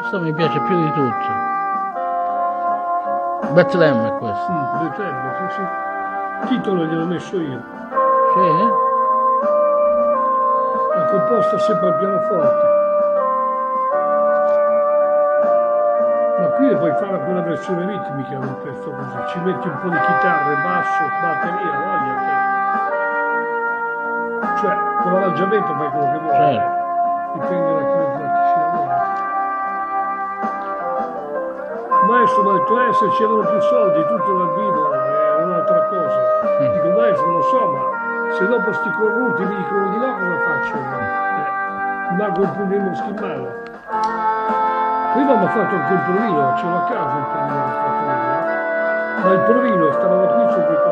Questo mi piace più di tutto. Betlemme è questo. Betlemme, sì, sì. Il titolo gliel'ho messo io. Sì? La composta sempre al pianoforte. Ma qui puoi fare anche una versione ritmica di un pezzo così. Ci metti un po' di chitarre, basso, batteria, voglia. Cioè, con l'arrangiamento fai quello che vuoi. Certo. Dipende da chi si lavora. Il maestro mi ha detto, se c'erano più soldi, tutto dal vivo è un'altra cosa. Dico, maestro, lo so, ma se dopo sti cornuti mi dicono di no, cosa faccio? Rimango un pugno in mano. Prima mi ha fatto anche il provino, c'era a casa il provino che ho fatto io. Ma il provino stava qui sopra